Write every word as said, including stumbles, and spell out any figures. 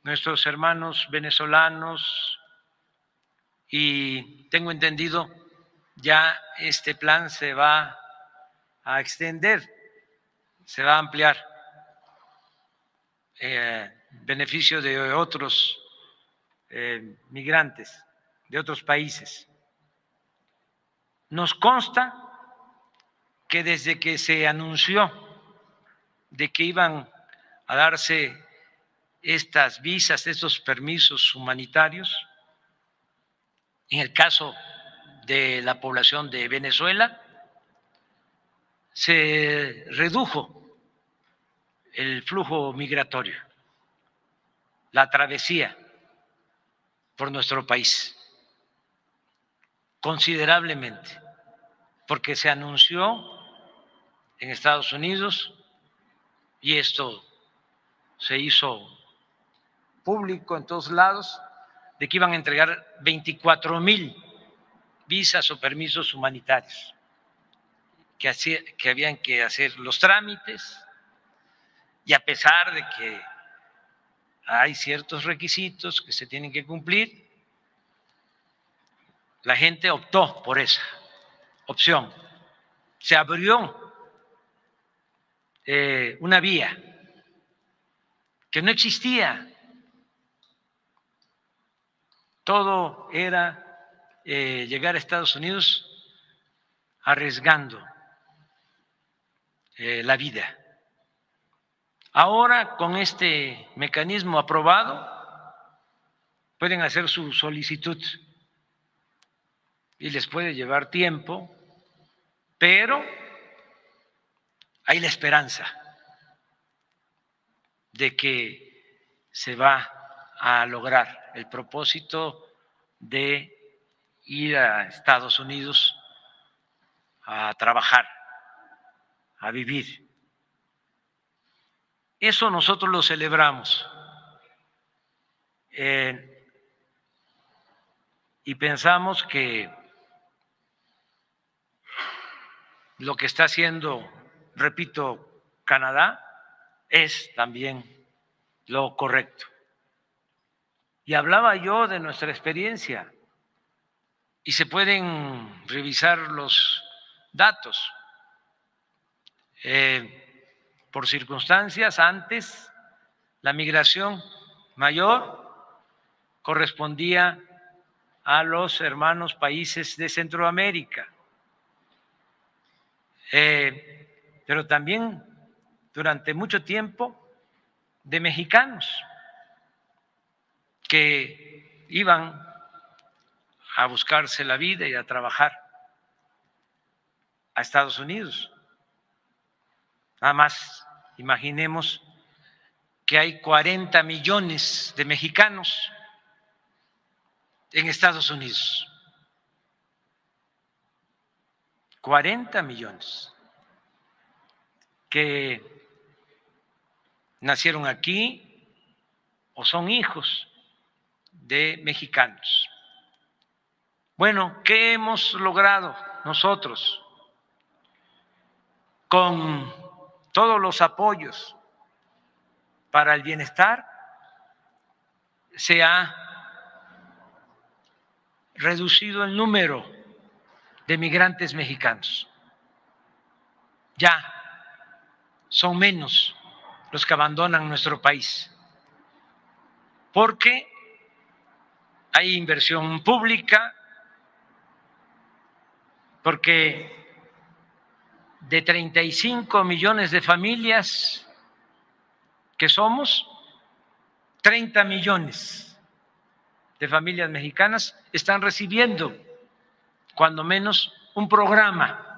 nuestros hermanos venezolanos, y tengo entendido ya este plan se va a extender, se va a ampliar eh, beneficio de otros eh, migrantes de otros países. Nos consta que desde que se anunció de que iban a darse estas visas, estos permisos humanitarios, en el caso de la población de Venezuela, se redujo el flujo migratorio, la travesía por nuestro país, considerablemente, porque se anunció en Estados Unidos y esto se hizo público en todos lados, de que iban a entregar veinticuatro mil visas o permisos humanitarios, que, hacía, que habían que hacer los trámites, y a pesar de que hay ciertos requisitos que se tienen que cumplir, la gente optó por esa opción. Se abrió eh, una vía que no existía. Todo era eh, llegar a Estados Unidos arriesgando eh, la vida. Ahora, con este mecanismo aprobado, pueden hacer su solicitud y les puede llevar tiempo, pero hay la esperanza de que se va a lograr el propósito de ir a Estados Unidos a trabajar, a vivir. Eso nosotros lo celebramos eh, y pensamos que lo que está haciendo, repito, Canadá es también lo correcto. Y hablaba yo de nuestra experiencia y se pueden revisar los datos. Eh, por circunstancias, antes la migración mayor correspondía a los hermanos países de Centroamérica, eh, pero también durante mucho tiempo de mexicanos que iban a buscarse la vida y a trabajar a Estados Unidos. Nada más imaginemos que hay cuarenta millones de mexicanos en Estados Unidos. cuarenta millones que nacieron aquí o son hijos de mexicanos. Bueno, ¿qué hemos logrado nosotros con todos los apoyos para el bienestar? Se ha reducido el número de migrantes mexicanos. Ya son menos los que abandonan nuestro país, porque hay inversión pública, porque de treinta y cinco millones de familias que somos, treinta millones de familias mexicanas están recibiendo cuando menos un programa